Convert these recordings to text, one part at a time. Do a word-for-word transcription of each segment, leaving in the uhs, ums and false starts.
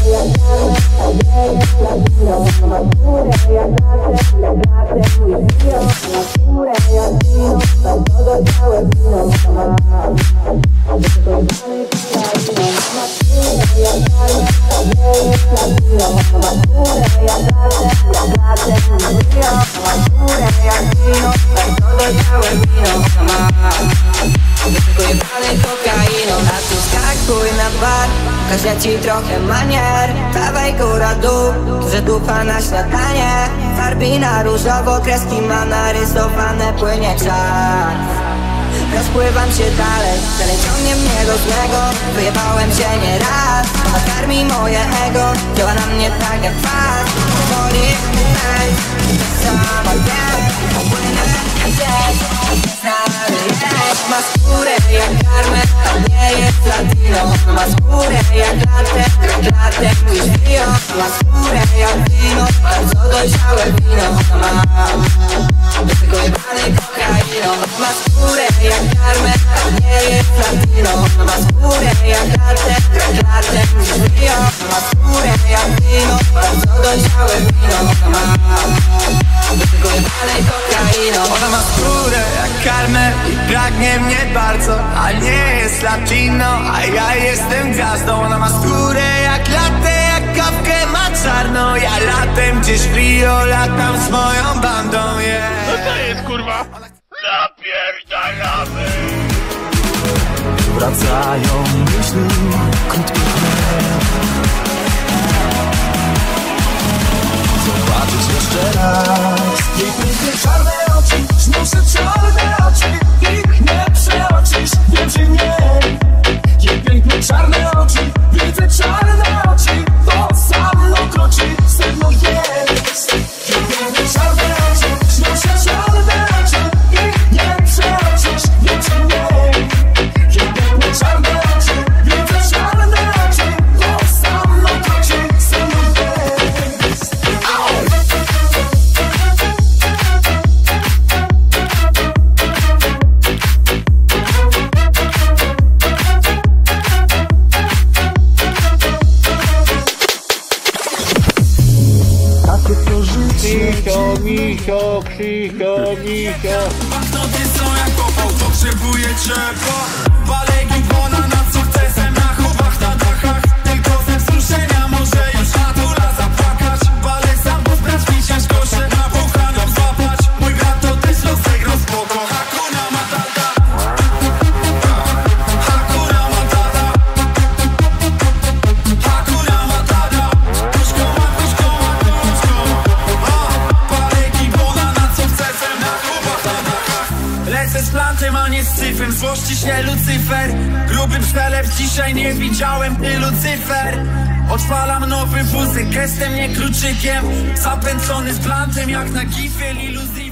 Pokażę ci trochę manier, dawaj góra dół, że dupa na śniadanie. Farbi na różowo, kreski ma narysowane, płynie czas. Rozpływam się dalej, dalej ciągnie mnie do złego. Wyjebałem się nieraz, ona karmi moje ego. Działa na mnie tak jak kwas. Powoli, ej, sama wiem, płynę gdzieś. Ma skórę jak karmę, a nie jest latino. Ma skórę jak latte, jak latte, mój trio. Ma skórę jak wino, bardzo dojrzałe wino. Ma do tego jebanej kokainą. Ma skórę jak karmę, a nie jest latino. Ma skórę jak latte, jak latte, mój trio. Ma skórę jak wino, bardzo dojrzałe wino. Ma do tego jebanej kokainą. Ona ma skórę jak karmę i pragnie mnie bardzo, a nie jest latino, a ja jestem gwiazdą. Ona ma skórę jak latte, jak kawkę ma czarną. Ja latem gdzieś w Rio, latam z moją bandą, yeah. Co to jest, kurwa? Napierdalamy! Wracają myśli, krótki zobaczyć jeszcze raz jej piękne czarne oczy, śnią się czarne oczy. Ich nie przeoczysz, wiem, że nie. Jej piękne czarne oczy, widzę czarne oczy. To za mną kroczy, ze mną jest. Jej piękne czarne oczy, śnią się czarne oczy. Ich nie przeoczysz, wiem, że nie. Jej piękne czarne oczy, widzę czarne oczy. To za mną kroczy, ze mną jest. Krzyśo, misio, Krzyśo, misio. Banknoty są jak popał, potrzebuję ciepła. Balegi bona nad sukcesem na chłopach, na dachach. Tylko ze wzruszenia może już natula zapłakać. Balek sam pozbrać, wisiać kosze, na buchaną złapać. Mój brat to też los zagrał spoko. Hakuna Matata, Hakuna Matata, Hakuna Matata. Tuszko ma, tuszko ma, tuszko. Balegi bona nad sukcesem na chłopach, na dachach. Lecę z plantem, a nie z cyfrem. Złości się Lucyfer. Grubym sztelep dzisiaj nie widziałem tylu cyfer. Odpalam nowy wózek, gestem nie kluczykiem. Zapędzony z plantem jak na gifie Lucyfer.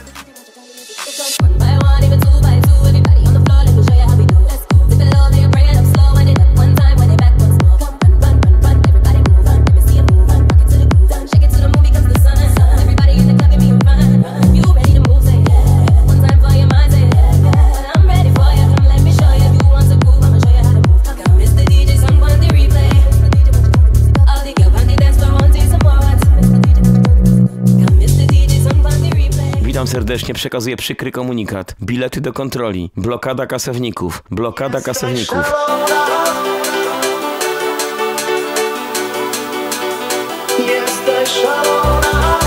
One by one, even two by two, everybody on the floor, let me show you how we do. Let's go. Dip it low, then you bring it up slow, wind it up one time, wind it back once more. Run, run, run, run, everybody move on, let me see you move on. Rock it to the groove, done, shake it to the movie comes the sun. Everybody in the club, give me a run. You ready to move, say yeah. One time for your mind, say yeah. But I'm ready for you, come let me show you. If you want to prove, I'ma show you how to move. Got Mister D J, some on the replay. All the girls on the dance floor, want to see some more. Got Mister D J, some on the replay. Witam serdecznie, przekazuję przykry komunikat. Bilety do kontroli. Blokada kasowników. Blokada kasowników. Jesteś szalona.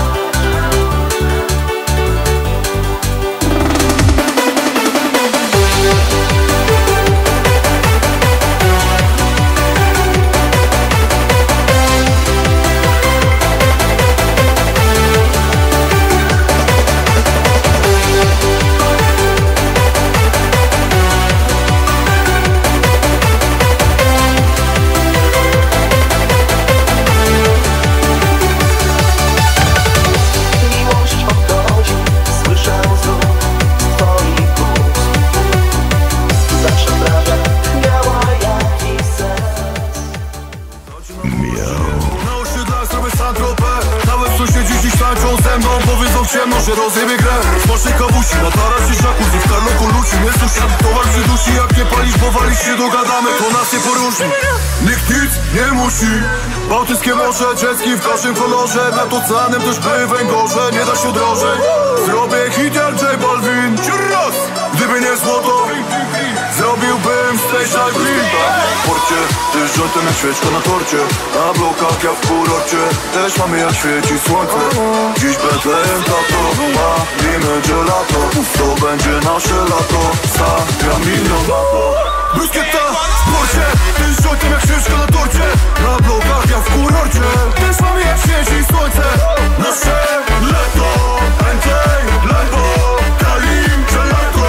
że rozjebie grę. Smacznej kawusi, na tarasie jacuzzi, w karloku luci, nie sushi. Towar przydusi, jak nie palisz, bo walisz się, dogadamy, to nas nie poróżni. Nikt nic nie musi. Bałtyckie morze, dziecki w każdym kolorze. Nad oceanem też były węgorze, nie da się drożej. Zrobię hit jak J Balvin. Raz, gdyby nie złoto, zrobiłbym Station Green. W porcie, też żontem jak świeczka na torcie. Na blokach jak w kurorcie, też mamy jak świeci słońce. Dziś Betlejem tato, palimy gelato. To będzie nasze lato, stawiam milion na to. Bruskieta w porcie, też żontem jak świeczka na torcie. Na blokach jak w kurorcie, też mamy jak świeci słońce. Nasze lato, Andrzej, Lambo, Kalim, gelato.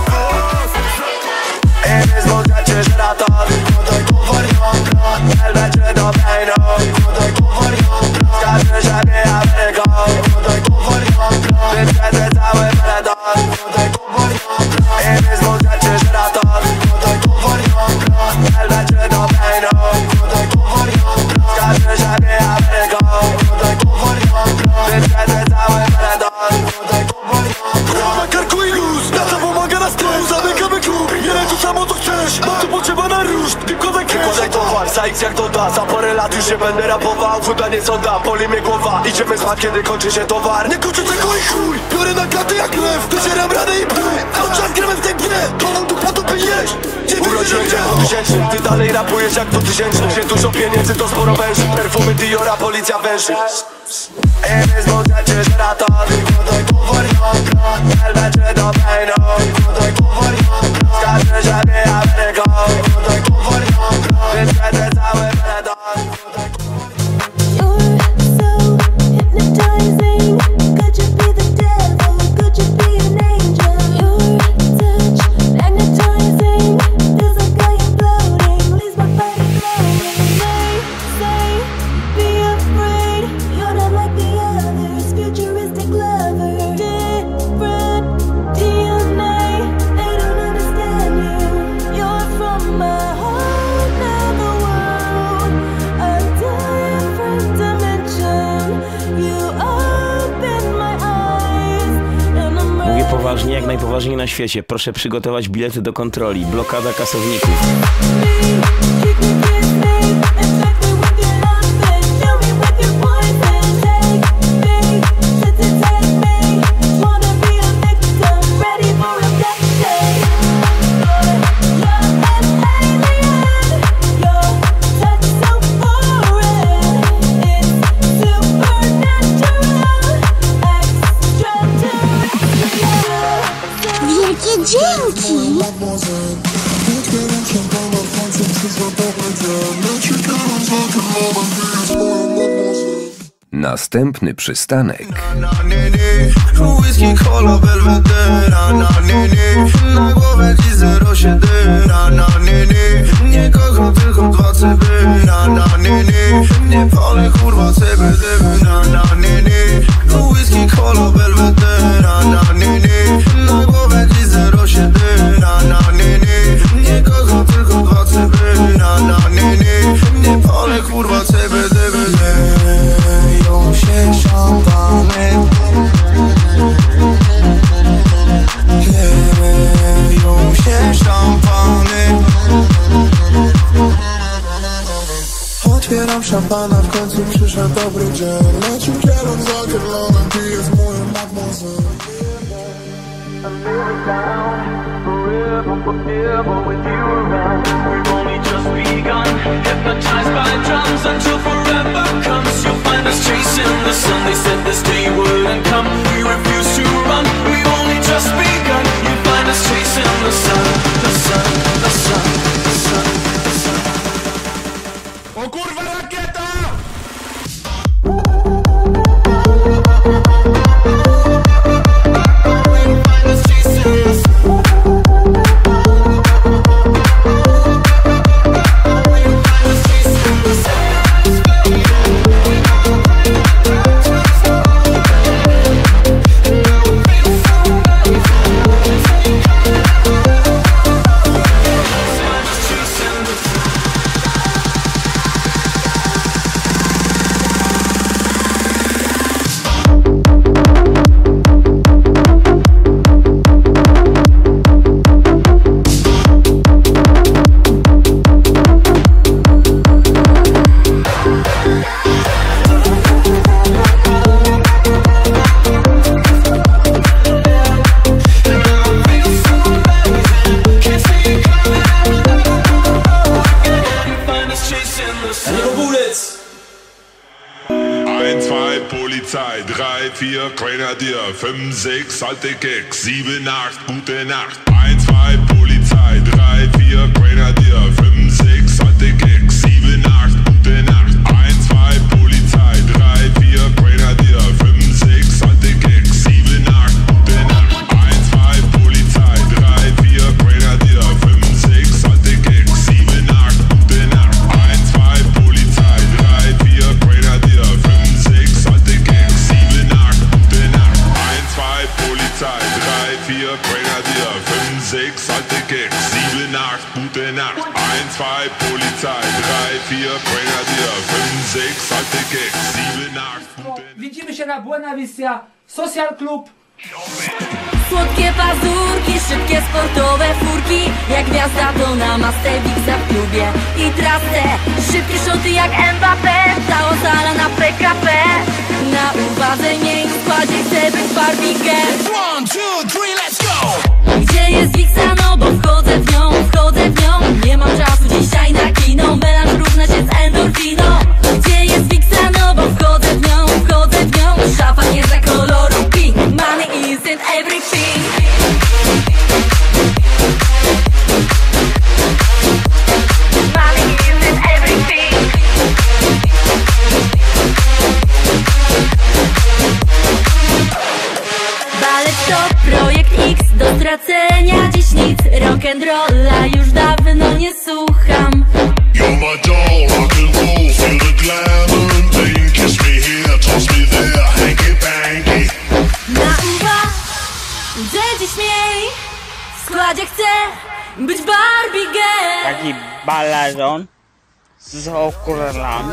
Eres muchacho żerator, tutaj kufarion plan. Elbette do bejno, tutaj kufarion plan. Skażę, że mnie Ameryką, tutaj kufarion plan. Wyprzedzę cały peloton, tutaj kufarion plan. Eres muchacho żerator, tutaj kufarion plan. Elbette do bejno, tutaj kufarion plan. Skażę, że mnie Ameryką, tutaj kufarion plan. Wyprzedzę cały peloton, tutaj kufarion plan. Na karku i luz, na to pomaga nas klub. Zamykamy klub, nie lej to samo co chcesz. Bo tu potrzeba na ruszt, wykładaj cash. Wykładaj towar, za X jak to da. Za parę lat już nie będę rapował. Woda nie co da, boli mnie głowa. Idziemy spać, kiedy kończy się towar. Nie kończę tego i chuj, biorę na klaty jak lew. Wycieram rany i pły, cały czas gramy w tej grze. Palam tu po to by jeść. Urodziłem cię w dwutysięcznym, ty dalej rapujesz jak dwutysięczny. Gdzie dużo pieniędzy to sporo węży. Perfumy Diora, policja węży. Eres muchacho żerator, tutaj kufarion plan. Elbette do bejno, tutaj kufarion plan. Skażę, że mnie Ameryką, tutaj kufarion plan. Wyprzedzę cały peloton, tutaj kufarion plan. You're so hypnotizing. Could you be the devil? Could you be an angel? Your touch magnetizing. Feels like I am floating. Leaves my body glowing. They say, be afraid. You're not like the others. Futuristic lover. Different D N A. They don't understand you. You're from my whole other world. A different dimension. You open my eyes. And I'm Mówię poważnie, jak najpoważniej na świecie. Proszę przygotować bilety do kontroli. Blokada kasowników. Wielkie dzięki! Następny przystanek. Whisky, cola, belvedera, na nie, nie. Na głowę ci zero siedem, na nie, nie. Nie kocham tylko dwa cyby, na nie, nie. Nie palę kurwa cyby, dyby, na nie, nie. Whisky, cola, belvedera, na nie, nie. Na głowę ci zero siedem, na nie, nie. Nie kocham tylko dwa cyby, na nie, nie. Nie palę kurwa cyby, dyby, leją się szampany. Leją się szampany. Otwieram szampana, w końcu przyszedł dobry dzień. Leci kierunek za kierlonem, ty jest moją mademoiselle. Forever, forever with you around. We've only just begun. Hypnotized by drums until forever comes. You'll find us chasing the sun. They said this day wouldn't come. We refuse to run. We've only just begun. You'll find us chasing the sun, the sun, the sun, the sun, the sun. O kurwa, rakieta! Find us chasing the sun. Polizei, drei, vier, Grenadier, fünf, sechs, alte Keks, sieben, acht, gute Nacht. eins, zwei, Polizei, drei, vier, Grenadier, fünf, sechs, alte Keks, sieben, acht, gute Nacht. eins, zwei, Polizei, drei, vier, Grenadier, fünf, sechs, alte Keks, sieben, acht, gute Nacht. eins, zwei, Polizei, drei, vier, Grenadier, fünf, sechs, alte Keks, sieben, acht, gute Nacht. eins, zwei, Polizei, drei, vier, Grenadier, fünf, sechs, alte Keks, sieben, acht, gute Nacht. eins, zwei, Polizei, drei, vier, Grenadier, fünf, sechs, alte Keks, sieben, acht, gute Nacht. eins, zwei, Polizei, drei, vier, Grenadier, fünf, sechs, alte Keks, sieben, acht, gute Nacht. Widzimy się na Buena Vista Social Club. Słodkie pazurki, szybkie sportowe furki, jak gwiazda to na Masterwixa w klubie. I trasę, szybkie szoty jak Mbappé, cała sala na P K P. Na uwadze miej w składzie, chcę być Barbie girl. One, two, three, let's go! Gdzie jest Wixa, no bo wchodzę w nią, wchodzę w nią. Nie mam czasu dzisiaj na kino, melanż równa się z endorfiną. Gdzie jest Wixa, no bo wchodzę w nią, wchodzę w nią. Szafa nie za koloru pink, money isn't everything. Money isn't everything. Balet to projekt X, do stracenia dziś nic. Rock'n'rolla już dawno nie słucham. You're my doll, rock and roll, feel the glamour and bling. Kiss me here, toss me there, hanky panky. Na uwadze dziś miej, w składzie chcę być Barbie girl. Taki balazon z okularami.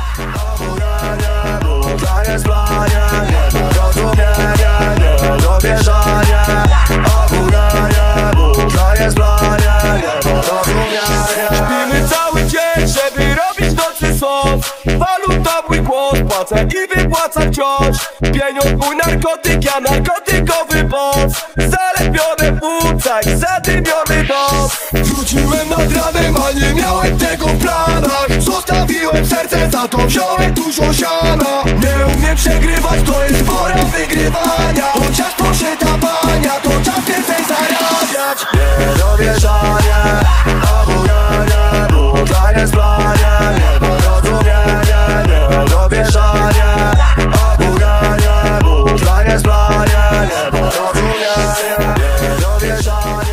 To jest plania, nie do rozumienia, nie do wierzania. Obudania, to jest plania, nie do rozumienia. Śpimy cały dzień, żeby robić nocy sąd. Waluta mój głos, płacę i wypłacam wciąż. Pieniądz mój narkotyk, ja narkotykowy boss. Zalepione płuca i zadymiony nos. Wróciłem nad ranem, a nie miałem tego w planach. Zostawiłem serce, za to wziąłem dużo siana. Nie umiem przegrywać, to jest pora wygrywania. Chociaż proszę tapania, to czas więcej zarabiać. Nie do wierzania, obudania, buta jest plania. Nie do rozumienia, nie do wierzania, obudania, buta jest plania. Nie do rozumienia, nie do wierzania.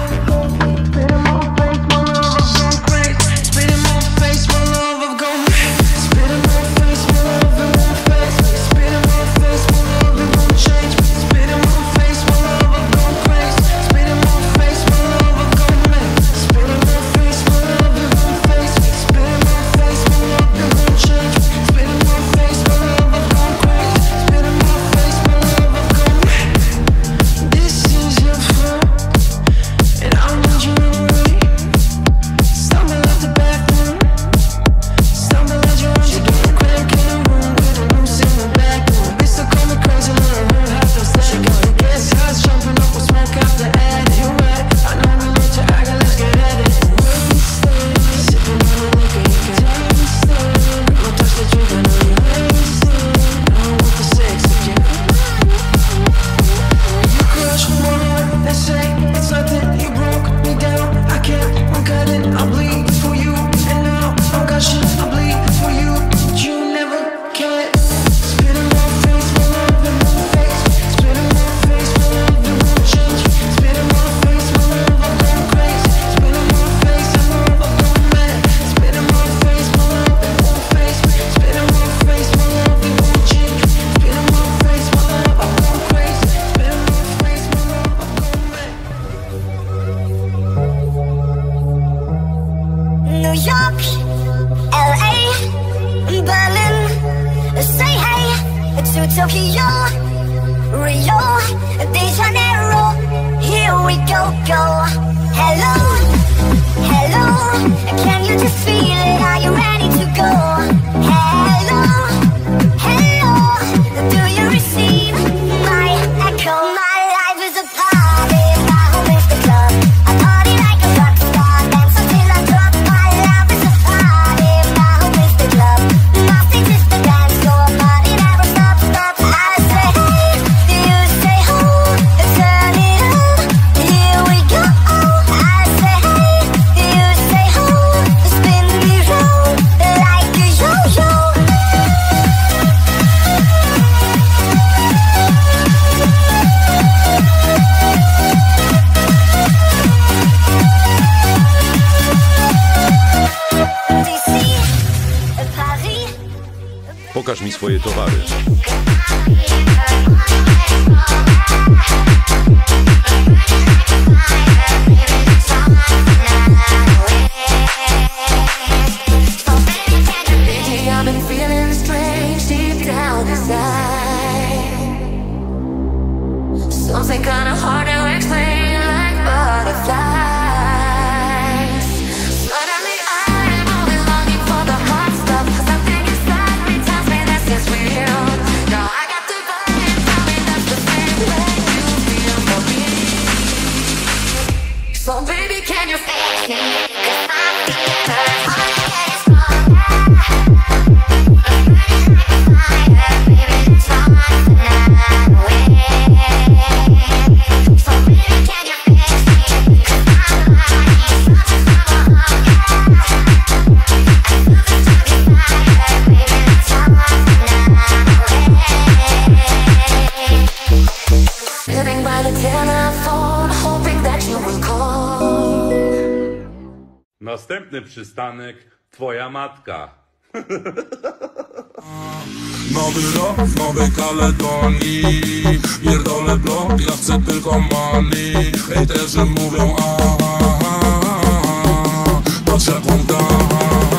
Tokyo, Rio, De Janeiro, here we go, go. Hello, hello, can you just feel it? Are you ready to go? Hello, hello, do you receive my echo? My life is a party, my home is the club. I party like a rock star, dance until I drop. My life is a party, my home is the club. My stage is the dance floor, party never stops. pokaż mi swoje towary. I've been feeling strange deep down inside. Something kinda hard to explain, like butterflies. Suddenly I'm only longing for the hot stuff. Something inside me tells me this is real. Now I got the vibe, tell me that's the same way you feel for me. So baby, can you feel me? 'Cause I'm feeling always wrong. Sitting by the telephone, hoping that you will call. Następny przystanek, twoja matka. Nowy rok w Nowej Kaledonii. Pierdolę blok, ja chcę tylko money. Hejterzy mówią a, a, a, a. Patrz jaką dam.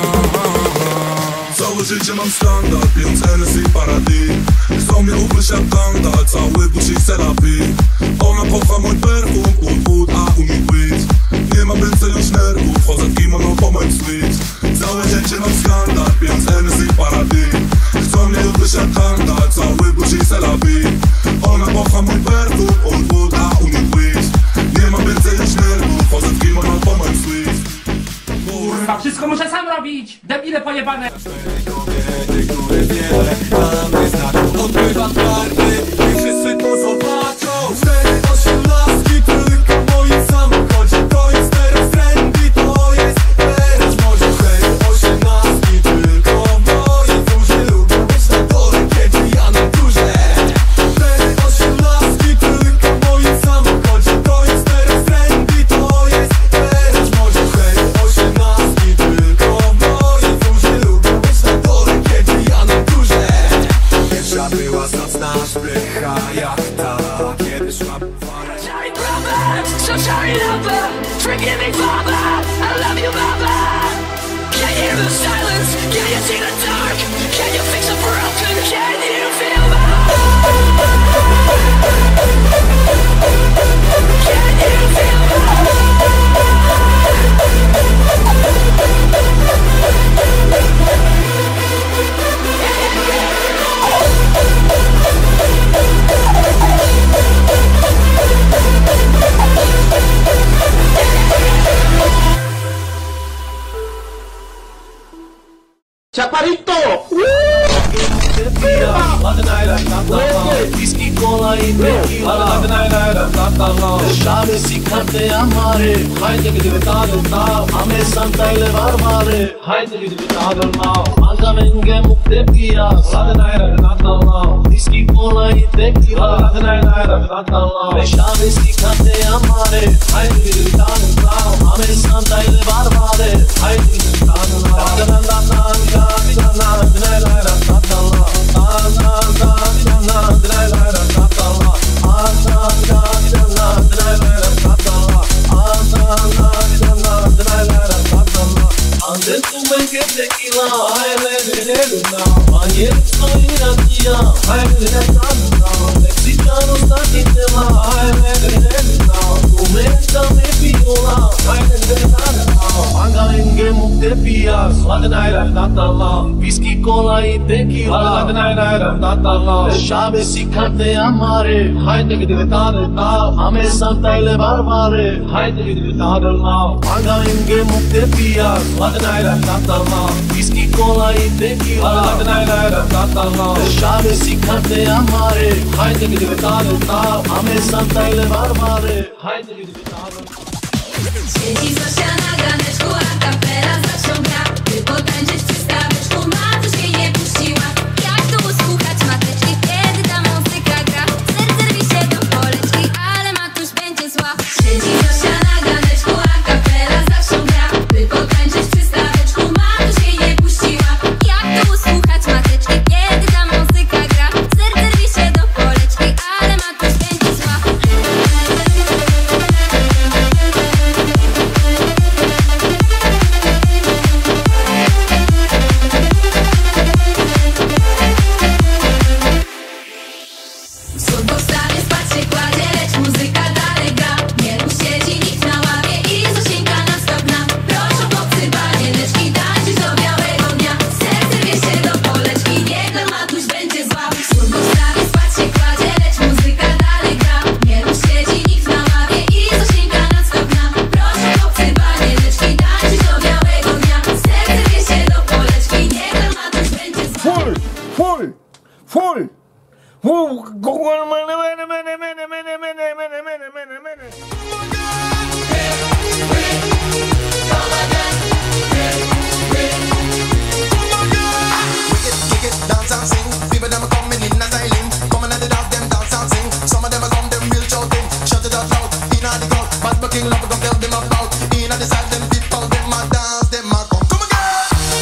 Całe życie mam standard, pięć N S i Paradis. Chcą mnie ugryźć jak Gandalf, cały Gucci Serapi. Ona kocha mój perfum, wood, wood, a u mi weed. Nie mam więcej już nerwów, chodzę w kimono po moim sweet. Całe życie mam standard, pięć N S i Paradis. Chcą mnie ugryźć jak Gandalf, cały Gucci Serapi. Ona kocha mój perfum, wood, wood, a u mi weed. Nie mam więcej już nerwów, chodzę w kimono po moim sweet. Kurwa, wszystko muszę sam robić! Debile pojebane! Niektóre wiele na mnie znaczą. Odbywam party i wszyscy to zobaczą. Cztery osiemnastki tylko w moim samochodzie. To jest teraz trendy, to jest teraz może. Cztery osiemnastki tylko w moim buzie. Lubię być na dole, kiedy ja na górze. Cztery osiemnastki tylko w moim samochodzie. To jest teraz trendy, to jest teraz może. Cztery osiemnastki tylko w moim buzie. Lubię być na dole, kiedy ja na górze. Pierwsza była zacna szprycha jak ta, kiedy szła Sorry, brother, so sorry, lover. Forgive me, father, I love you, mama. Can you hear the silence? Can you see the dark? Can you fix a broken? Can you feel my Can you feel my Chaparito! Whisky, cola y tequila. Şahane sikkate amare. Haydi gidip tadılma. Hame santayle varmare. Haydi gidip tadılma. Anga menge muktepkiya. Sadnayra natalla. Whisky, cola y tequila. Sadnayra natalla. Şahane sikkate amare. Haydi gidip tadılma. Hame santayle varmare. Haydi gidip tadılma. Whisky, cola y tequila. Şahane sikkate amare. Haydi gidip tadılma. Hame santayle varmare. Haydi gidip tadılma. Anga menge muktepkiya. Sadnayra natalla. Whisky, cola y tequila. Şahane sikkate amare. Haydi gidip tadılma. Hame santayle varmare. Haydi gidip tadılma. Siedzi Zosia na ganeczku, a kapela zaciąga. By potańczyć przy staweczku, Matuś jej nie puściła. Jak tu usłuchać mateczki, kiedy ta muzyka gra? Serce rwi się do poleczki, ale Matuś będzie zła. Siedzi Zosia na ganeczku, a kapela zaciąga. By potańczyć przy staweczku, Matuś jej nie puściła. Jak tu usłuchać mateczki, kiedy Dance and sing, people them coming in as I link. Coming at the dance, them dance and sing. Some of them are come, them real shouting. Shout it out loud, inna the crowd. Bad bucking love, come tell them about. Inna the side, them people, them a dance, them a come. Come again.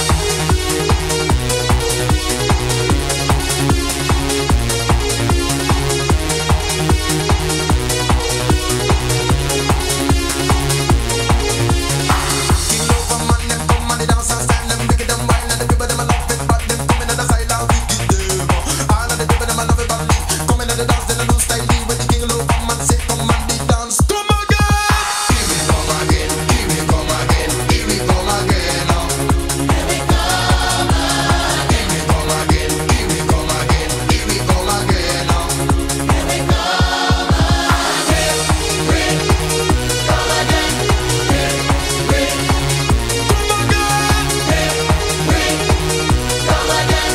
King Lover man, them come and the dance and stand. Them wicked, them wild, and the people them a love it, but them coming at the side and wicked them. All of the people them a love it badly. Coming at the dance, then a new style deal with the King Lover man. Say come and the dance, come again. Here we come again, here we come again, here we come again. Now. Here we come again, here we come again, here we come again, here we come again. Now. Here we come again, here we come again, here we come again, here we come again,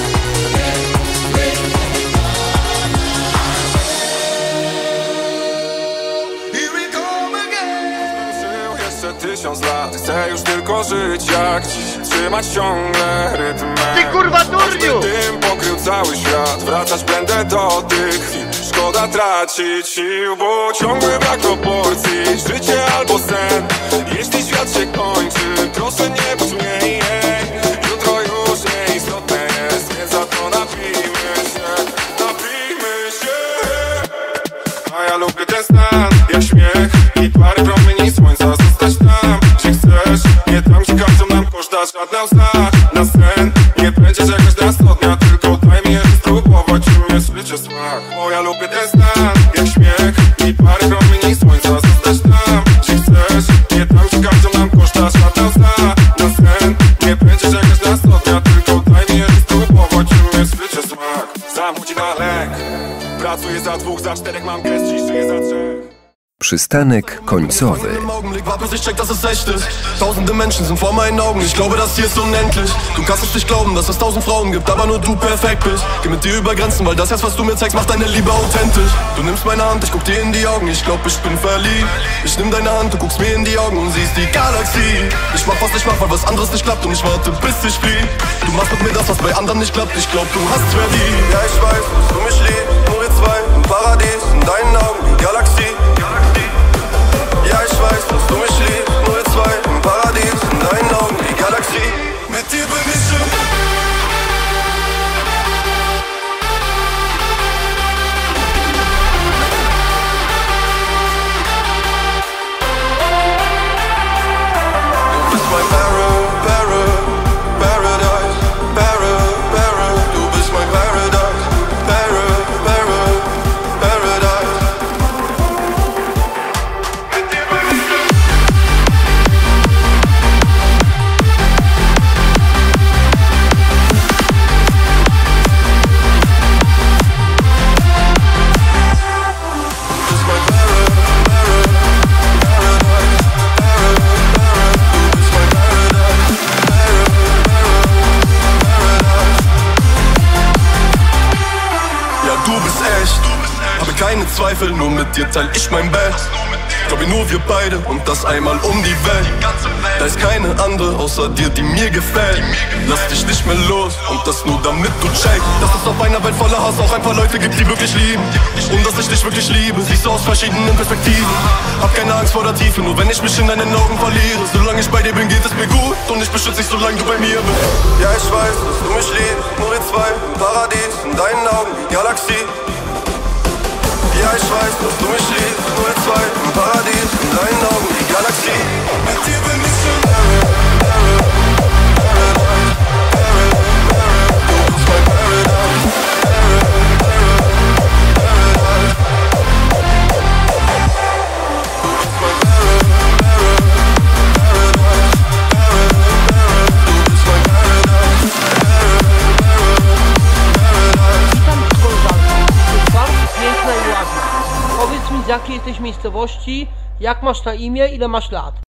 here we come again. Żył jeszcze tysiąc lat. Chcę już tylko żyć jak dziś. Trzymać ciągle rytm. Ty kurwa durniu! Tym pokrył cały świat. Wracać będę do tych chwil. Szkoda tracić sił, bo ciągły brak proporcji. Życie albo sen. Jeśli świat się kończy, proszę nie budź mnie. Jej. Jutro już nieistotne jest, więc za to napijmy się. Napijmy się. A ja lubię ten stan, jak śmiech i parę promieni słońca. Zostać tam, gdzie chcesz, nie tam, gdzie każą nam koszta żadna łza. Na sen, nie będzie czegoś na sto dnia, tylko daj mi jeszcze spróbować, umiesz życie smak. Bo ja lubię ten stan, jak śmiech i parę promieni słońca. Zostać tam, gdzie chcesz, nie tam, gdzie każą nam koszta żadna łza. Na sen, nie będzie czegoś na sto dnia, tylko daj mi jeszcze spróbować, umiesz życie smak. Zamknij na lęk. Pracuję za dwóch, za czterech, mam gest, dziś żyję za trzech. Przystanek końcowy. Im Augenblick warte, bis ich check, dass es echt ist. Tausende Menschen sind vor meinen Augen. Ich glaube, das hier ist unendlich. Du kannst es nicht glauben, dass es tausend Frauen gibt, aber nur du perfekt bist. Geh mit dir über Grenzen, weil das jetzt, was du mir zeigst, macht deine Liebe authentisch. Du nimmst meine Hand, ich guck dir in die Augen. Ich glaub, ich bin verliebt. Ich nimm deine Hand, du guckst mir in die Augen und siehst die Galaxie. Ich mach, was ich mach, weil was anderes nicht klappt und ich warte, bis ich flieg. Du machst mit mir das, was bei anderen nicht klappt. Ich glaub, du hast verdient. Ja, ich weiß, dass du mich liebst. Nur wir zwei im Paradies, in deinen Augen die Galaxie. Ja, ich weiß, dass du mich liebst, nur wir zwei im Paradies, in deinen Augen die Galaxie. Mit dir bin ich schon. Du bist mein Para, Para, Paradise, Para, Para. Du bist mein Paradise, Para, Para, Paradise. Keine Zweifel, nur mit dir teil ich mein Bett. Glaub ich nur wir beide und das einmal um die Welt. Da ist keine andere außer dir, die mir gefällt. Lass dich nicht mehr los und das nur damit du checkst, dass es auf einer Welt voller Hass auch ein paar Leute gibt, die wirklich lieben. Und dass ich dich wirklich liebe, siehst du aus verschiedenen Perspektiven. Hab keine Angst vor der Tiefe, nur wenn ich mich in deinen Augen verliere. Solange ich bei dir bin, geht es mir gut und ich beschütze dich, solange du bei mir bist. Ja, ich weiß, dass du mich liebst, nur wir zwei im Paradies, in deinen Augen die Galaxie. Ja, ich weiß, dass du mich liebst, nur wir zwei im Paradies, in deinen Augen die Galaxie. Mit dir bin ich schon Paradise, Paradise, Paradise. Du bist mein Paradise, Paradise, Paradise. Du bist mein Paradise, Paradise, Paradise. Du bist mein Paradise, Paradise. Piękna i ładna. Powiedz mi, z jakiej jesteś miejscowości, jak masz na imię, ile masz lat?